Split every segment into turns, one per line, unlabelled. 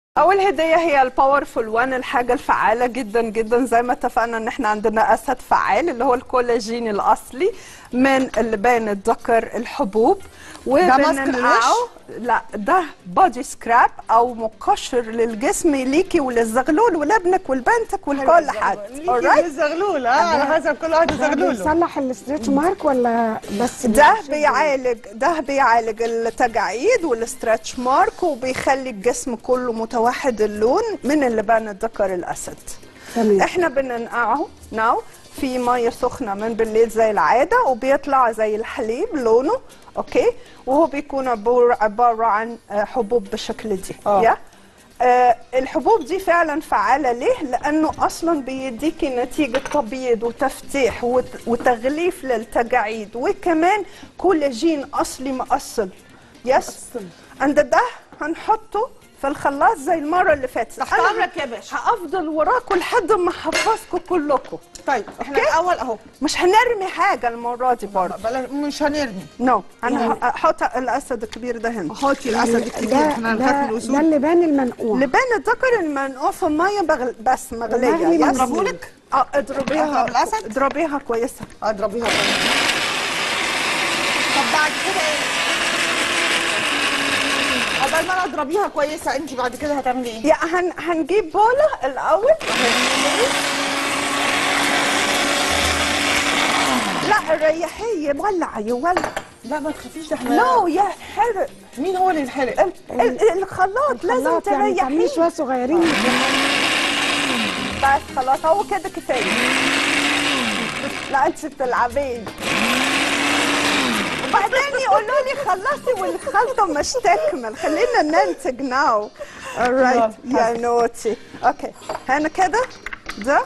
اول هديه هي الباورفول 1، الحاجه الفعاله جدا جدا. زي ما اتفقنا ان احنا عندنا اسد فعال اللي هو الكولاجين الاصلي من اللبان الذكر الحبوب، وبننقعه. لا، ده بودي سكراب او مقشر للجسم ليكي وللزغلول ولابنك ولبنتك ولكل حد.
ليكي وللزغلول على حسب كل واحد زغلول.
بيصلح الاستريتش مارك ولا بس؟
ده بيعالج التجاعيد والاسترتش مارك، وبيخلي الجسم كله متوحد اللون من اللبان الذكر الاسد.
تمام.
احنا بننقعه في ميه سخنه من بالليل زي العاده، وبيطلع زي الحليب لونه، اوكي، وهو بيكون عباره عن حبوب بالشكل دي. الحبوب دي فعلا فعاله. ليه؟ لانه اصلا بيديكي نتيجه تبييض وتفتيح وتغليف للتجاعيد، وكمان كولاجين اصلي مأصل. عند ده هنحطه في الخلاط زي المره اللي فاتت.
تحت امرك يا باشا.
هافضل وراكم لحد ما احفظكم كلكم.
طيب احنا الاول اهو
مش هنرمي حاجه المره دي برضه.
مش هنرمي.
انا هحط الاسد الكبير ده هنا.
حطي الاسد الكبير، احنا هنخاف من الاسود.
ده اللبان المنقوع.
لبان الذكر المنقوع في ميه بس مغليه.
اضربهولك؟
اضربيها
بالاسد؟
اضربيها كويسه.
اضربيها كويسه. طب بعد كده ايه؟ قبل ما انا اضربيها كويسه انت بعد كده هتعملي ايه؟
هنجيب بوله الاول. لا ريحيه، يولع.
لا ما تخافيش، ده احنا
يحرق.
مين هو اللي يتحرق؟
الخلاط لازم تريحيه.
تعمليه شويه صغيرين.
بس خلاص، هو كده كفايه. لا انت بتلعبين. وبعدين يقولوا لي خلصي والخلطه مش تكمل. خلينا ننتج ناو. alright يا نوتي. اوكي، هنا كده ده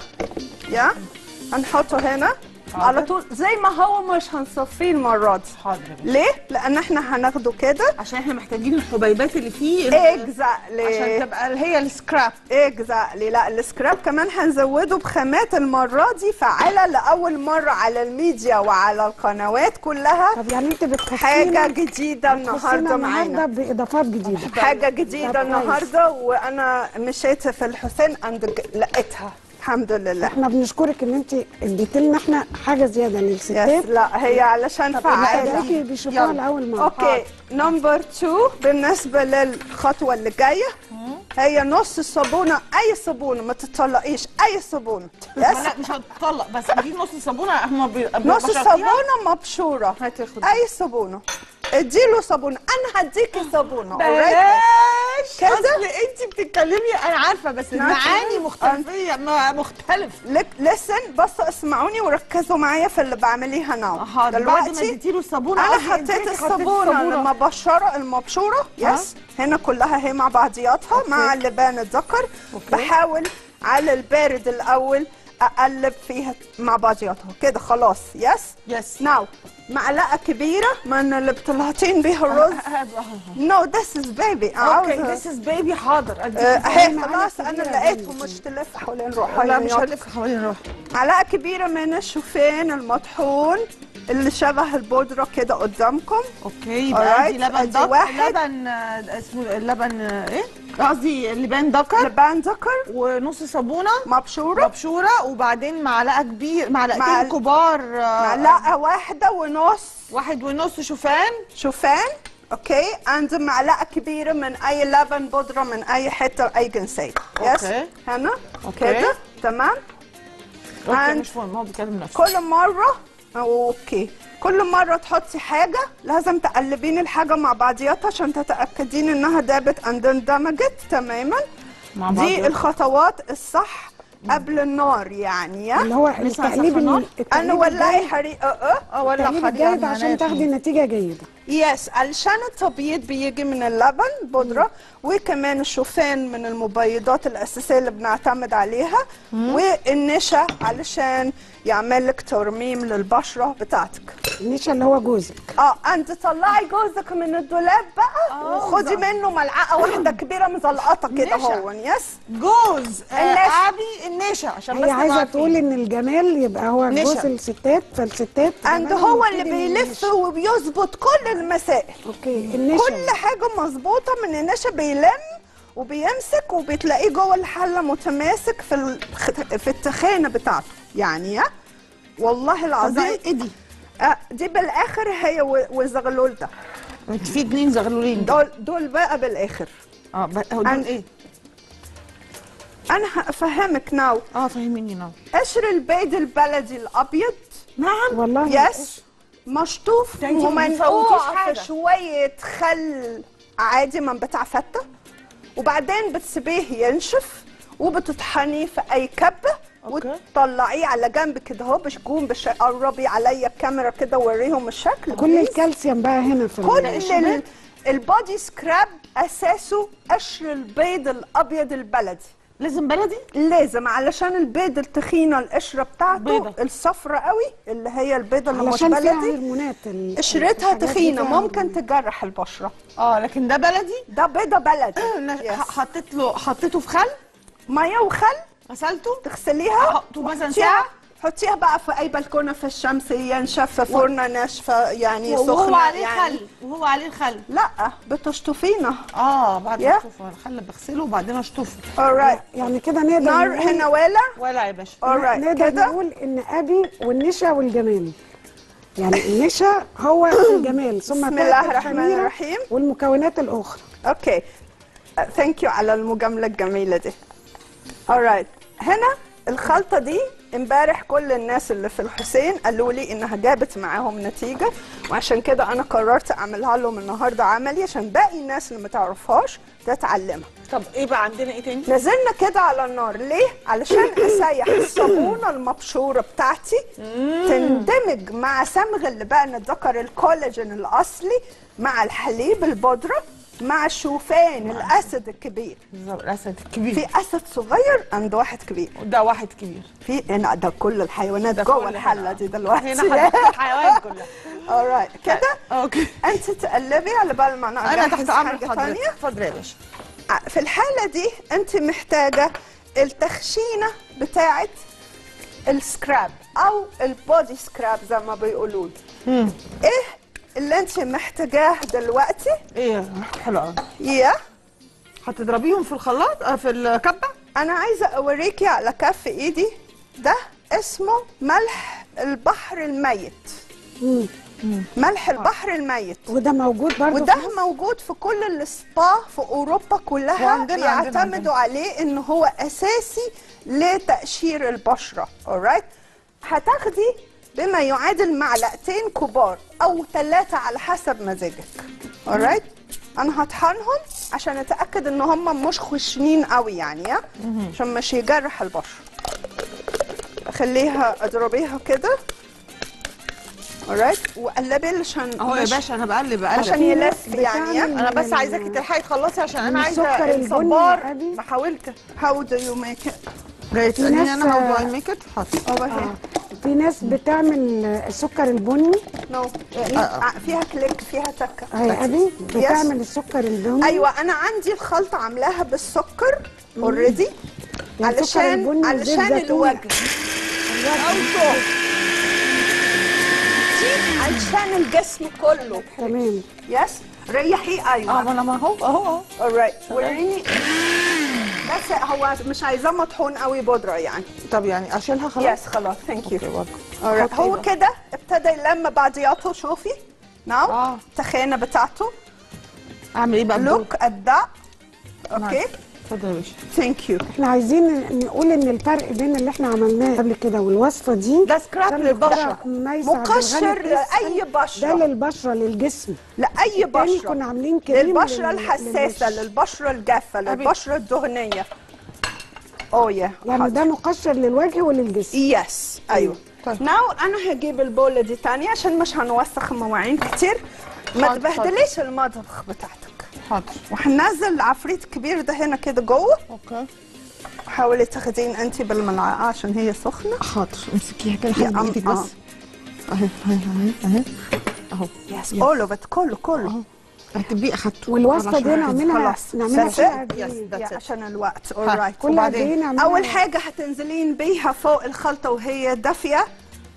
هنحطه هنا على طول زي ما هو، مش هنصفيه المره دي.
حاضر.
ليه؟ لان احنا هناخده كده
عشان احنا محتاجين الحبيبات اللي فيه
اكزاكتلي
عشان تبقى هي السكراب.
اكزاكتلي. لا، السكراب كمان هنزوده بخامات المره دي فعاله لاول مره على الميديا وعلى القنوات كلها.
طب يعني انت
حاجه جديده النهارده معانا،
باضافات جديده.
حاجه جديده النهارده، وانا مشيت في الحسين لقيتها الحمد لله.
احنا بنشكرك ان انت اديتي لنا احنا حاجه زياده للستات.
لا هي علشان فعاله.
بيشوفوها لاول مره.
اوكي، نمبر 2 بالنسبه للخطوه اللي جايه، هي نص الصابونه. اي صابونه، ما تطلقيش اي صابونه.
لا مش هتطلق، بس دي نص الصابونه.
نص الصابونه مبشوره. اي صابونه، اديله صابونه. انا هديكي صابونه.
بلاش كده. اصل انت بتتكلمي، انا عارفه، بس المعاني مختلفه. مختلف.
لسن، بصوا اسمعوني وركزوا معايا في اللي بعمليه هنا.
دلوقتي ما اديتيله الصابونه.
انا حطيت الصابونه المبشوره. هنا كلها هي مع بعضياتها. مع اللبان الذكر. بحاول على البارد الاول اقلب فيها مع بعضياتها كده. خلاص. يس ناو معلقه كبيره من اللي بتلهطين بيها الرز. نو ذس از بيبي.
اوكي ذس از بيبي. حاضر.
اهي خلاص انا لقيتهم. مش تلف حوالين روحها.
لا مش هلف حوالين روحي.
معلقه كبيره من الشوفان المطحون اللي شبه البودره كده قدامكم.
اوكي يبقى دي لبن ذكر. لبن اسمه لبن ايه؟ قصدي لبان ذكر. ونص صابونه مبشوره. وبعدين معلقه كبيره، معلقتين كبار.
معلقه واحده
ونص شوفان.
اوكي، عند معلقه كبيره من اي لبن بودره من اي حته اي جنسيه.
اوكي
هنا كده. تمام.
اوكي مش مهم، هو بيكلم نفسه.
كل مرة تحطي حاجة لازم تقلبين الحاجة مع بعضياتها عشان تتأكدين انها دابت اندمجت تماما. دي الخطوات الصح قبل النار يعني.
اللي هو التقليب.
انا ولعي حريق.
ولع حريق عشان تاخدي نتيجة جيدة.
علشان التبييض بيجي من اللبن بودرة، وكمان الشوفان من المبيضات الأساسية اللي بنعتمد عليها، والنشا علشان يعمل لك ترميم للبشرة بتاعتك.
النشا اللي هو جوزك.
انت طلعي جوزك من الدولاب بقى وخدي منه ملعقة واحدة كبيرة مزلقطة كده. هو
جوز ابي النشا عشان بس
هي عايزة تقول ان الجمال يبقى هو جوز الستات. فالستات
هو اللي بيلف وبيظبط كل المسائل.
اوكي. النشا
كل حاجه مظبوطه من النشا بيلم وبيمسك وبتلاقيه جوه الحله متماسك في التخانه بتاعته يعني. والله العظيم.
ايه دي؟
دي بالاخر هي والزغلول ده.
في 2 زغلولين
دول بقى بالاخر.
دول ايه؟
انا هفهمك ناو.
فهميني ناو.
قشر البيض البلدي الابيض.
نعم
والله. يس. مشطوف ومنقوع في شويه خل عادي من بتاع فته، وبعدين بتسيبيه ينشف وبتطحنيه في اي كبه وتطلعيه على جنب كده اهو. بشكون قربي عليا الكاميرا كده ووريهم الشكل.
كل الكالسيوم بقى هنا في
كل البودي سكراب اساسه قشر البيض الابيض البلدي.
لازم بلدي؟
لازم، علشان البيض التخينه القشره بتاعته الصفرة قوي اللي هي البيضه اللي مش بلدي
علشان فيها هرمونات
قشرتها تخينه ممكن تجرح البشره.
لكن ده بلدي؟
ده بيضه بلدي.
حطيته في خل؟
ميه وخل.
غسلته؟
تغسليها.
حطه مثلا ساعه.
حطيها بقى في اي بلكونه في الشمس ينشف في فرنه ناشفه يعني سخنه.
وهو عليه خل. وهو عليه الخل؟
لا بتشطفينه.
بعد ما اشطفه الخل بغسله وبعدين اشطفه.
يعني كده نقدر
نار هنا
ولا يا باشا.
نقدر نقول ان ابي والنشا والجمال. يعني النشا هو الجمال ثم
بسم الله الرحمن الرحيم
والمكونات الاخرى.
اوكي ثانك يو على المجامله الجميله دي. alright هنا الخلطه دي امبارح كل الناس اللي في الحسين قالوا لي انها جابت معاهم نتيجه، وعشان كده انا قررت اعملها لهم النهارده عملي عشان باقي الناس اللي ما تعرفهاش تتعلمها.
طب ايه بقى عندنا ايه تاني؟
نزلنا كده على النار ليه؟ علشان اسيح الصابونه المبشوره بتاعتي تندمج مع صمغ اللبان الذكر الكولاجين الاصلي مع الحليب البودره مع الشوفان الاسد الكبير.
الاسد الكبير.
في اسد صغير عند واحد كبير.
وده واحد كبير.
في هنا ده كل الحيوانات جوه الحله دي دلوقتي.
هنا الحيوان كلها.
alright كده.
اوكي.
انت تقلبي على بال ما
انا تحت امر حضرتك. اتفضلي يا باشا.
في الحاله دي انت محتاجه التخشينه بتاعه السكراب او البودي سكراب زي ما بيقولوا. ايه اللي انت محتاجاه دلوقتي؟
ايه حلو قوي.
هتضربيهم
في الخلاط في الكبه؟
انا عايزه اوريكي على كف ايدي ده اسمه ملح البحر الميت. ملح البحر الميت.
وده موجود برضه
وده موجود في كل السبا في اوروبا كلها. بيعتمدوا عليه ان هو اساسي لتقشير البشره. alright هتاخدي بما يعادل معلقتين كبار او 3 على حسب مزاجك. alright انا هطحنهم عشان اتاكد ان هم مش خشنين قوي يعني عشان مش يجرح البشره. اخليها اضربيها كده. alright وقلبي عشان
اهو يا باشا انا بقلب
عشان يلف يعني.
انا بس عايزاكي تلحقي تخلصي عشان انا عايزه الصبار. ما حاولت.
how do you make it؟
جاي تسالني انا how do I make it؟ حاضر.
في ناس بتعمل السكر البني.
فيها كليك فيها تكه.
يا ابي بتعمل السكر البني.
ايوه انا عندي الخلطه عاملاها بالسكر اوريدي علشان الوجه. علشان الجسم كله.
تمام.
ريحي. ايوه
انا ما هو
alright وريني. بس هو مش عايزاه مطحون قوي بودره يعني.
طب يعني اشيلها خلاص؟
خلاص ثانك يو. هو كده ابتدى يلم بعضياته. شوفي ناو التخانه بتاعته.
اعمل ايه بقى؟
لوك ات ذات. اوكي
اتفضل يا باشا.
ثانك يو.
احنا عايزين نقول ان الفرق بين اللي احنا عملناه قبل كده والوصفه دي
ده سكراب للبشره
مقشر لاي بشره.
ده للبشره للجسم
لاي بشره.
كنا عاملين كريم
للبشره الحساسه للبشره الجافه للبشره الدهنيه.
يعني ده مقشر للوجه وللجسم.
ايوه. ناو انا هجيب البوله دي تاني عشان مش هنوسخ مواعين كتير. ما تبهدليش المطبخ بتاعتك.
حاضر.
وهننزل العفريت الكبير ده هنا كده جوه.
اوكي.
حاولي تاخدين انت بالملعقه عشان هي سخنه.
حاضر. امسكيها كده حاجه بايدك بس. اهي اهو.
اول اوف ات كله.
هتبقي اخدته.
والوصفه دي نعملها
عشان الوقت. alright.
وبعدين
اول حاجه هتنزلين بيها فوق الخلطه وهي دافيه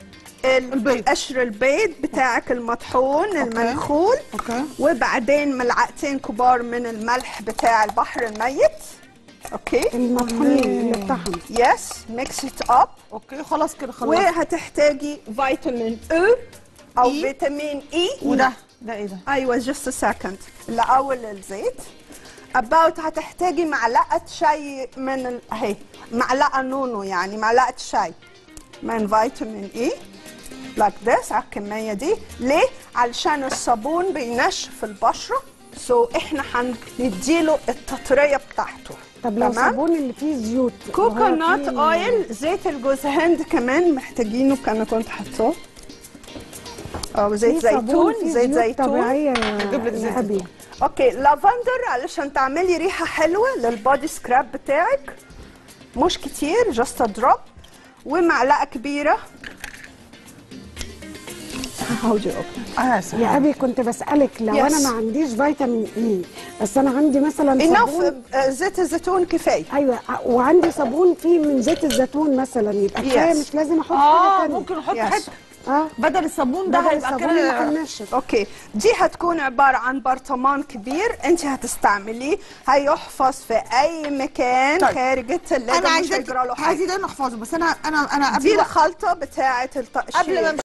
قشر البيض بتاعك المطحون المنخول. وبعدين ملعقتين كبار من الملح بتاع البحر الميت. اوكي
المطحونين اللي بتاعهم.
يس ميكس ات اب.
اوكي خلاص كده خلاص.
وهتحتاجي فيتامين او فيتامين اي.
وده ايه ده؟
ايوه جست سكند. الاول الزيت هتحتاجي معلقه شاي من اهي، معلقه نونو يعني معلقه شاي من فيتامين اي لايك ذس على الكميه دي. ليه؟ علشان الصابون بينشف البشره، احنا هنديله التطريه بتاعته.
طب لو صابون اللي فيه زيوت،
كوكونات اويل، زيت الجوز هند كمان محتاجينه، كنت حاطاه. زيت زيتون، زيت زيتون
طبيعيه.
اوكي لافندر علشان تعملي ريحه حلوه للبودي سكراب بتاعك، مش كتير جاست دروب. ومعلقه كبيره
يا ابي كنت بسالك لو انا ما عنديش فيتامين اي بس انا عندي مثلا صابون
زيت الزيتون كفايه.
ايوه وعندي صابون فيه من زيت الزيتون مثلا، يبقى كفايه مش لازم احط حاجه ثانيه.
ممكن احط حته بدل الصابون ده هيبقى
كده.
اوكي دي هتكون عباره عن برطمان كبير انت هتستعمليه، هيحفظ في اي مكان خارج الثلاجه.
انا عايزه دايما احفظه، بس انا قبل
دي الخلطه بتاعه التقشير.
قبل ما